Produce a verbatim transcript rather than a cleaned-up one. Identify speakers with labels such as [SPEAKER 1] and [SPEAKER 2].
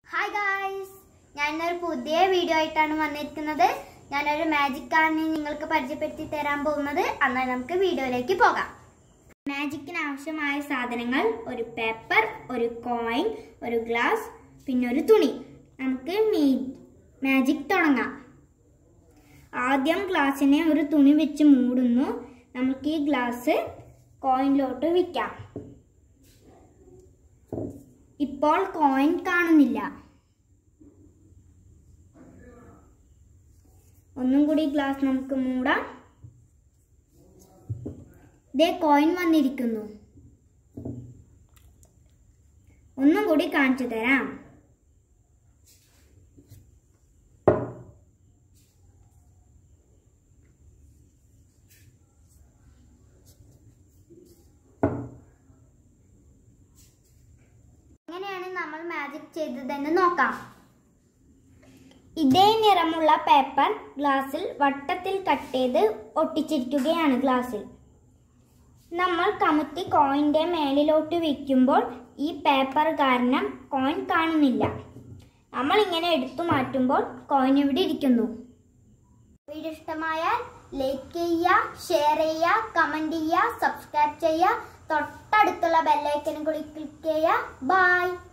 [SPEAKER 1] Hi guys, ഞാനൊരു പുതിയ video ആയിട്ടാണ് വന്നിരിക്കുന്നത്. ഞാനൊരു മാജിക്കാണ് നിങ്ങൾക്ക് പരിചയപ്പെടുത്തി തരാൻ പോകുന്നത്. എന്നാൽ നമുക്ക് വീഡിയോയിലേക്ക് പോകാം. മാജിക്കിന് ആവശ്യമായ സാധനങ്ങൾ: ഒരു പേപ്പർ, ഒരു കോയിൻ, ഒരു ഗ്ലാസ്, പിന്നെ ഒരു തുണി. നമുക്ക് മാജിക് തുടങ്ങാം. ആദ്യം ഗ്ലാസ്സിനെ ഒരു തുണി വെച്ച് മൂടുന്നു. നമുക്ക് ഈ ഗ്ലാസ് കോയിനിലോട്ട് വയ്ക്കാം. ഇപ്പോൾ കോയിൻ കാണുന്നില്ല. ഒന്നും കൂടി ഗ്ലാസ് നമുക്ക് മൂടാം. ദേ കോയിൻ വന്നിരിക്കുന്നു. ഒന്നും കൂടി കാണിച്ചു തരാം. എങ്ങനെയാണ് നമ്മൾ മാജിക് ചെയ്തതെന്ന് നോക്കാം. ഇതേ നിറമുള്ള പേപ്പർ ഗ്ലാസ്സിൽ വട്ടത്തിൽ കട്ട് ചെയ്ത് ഒട്ടിച്ചിരിക്കുകയാണ്. ഗ്ലാസ്സിൽ നമ്മൾ കമുത്തി കോയിൻ്റെ മേലിലോട്ട് വയ്ക്കുമ്പോൾ ഈ പേപ്പർ കാരണം കോയിൻ കാണുന്നില്ല. നമ്മൾ ഇങ്ങനെ എടുത്തു മാറ്റുമ്പോൾ കോയിൻ ഇവിടെ ഇരിക്കുന്നു. വീഡിയോ ഇഷ്ടമായാൽ ലൈക്ക് ചെയ്യുക, ഷെയർ ചെയ്യുക, കമൻറ്റ് ചെയ്യുക, സബ്സ്ക്രൈബ് ചെയ്യുക. തൊട്ടടുത്തുള്ള ബെല്ലൈക്കനും കൂടി ക്ലിക്ക് ചെയ്യുക. ബൈ.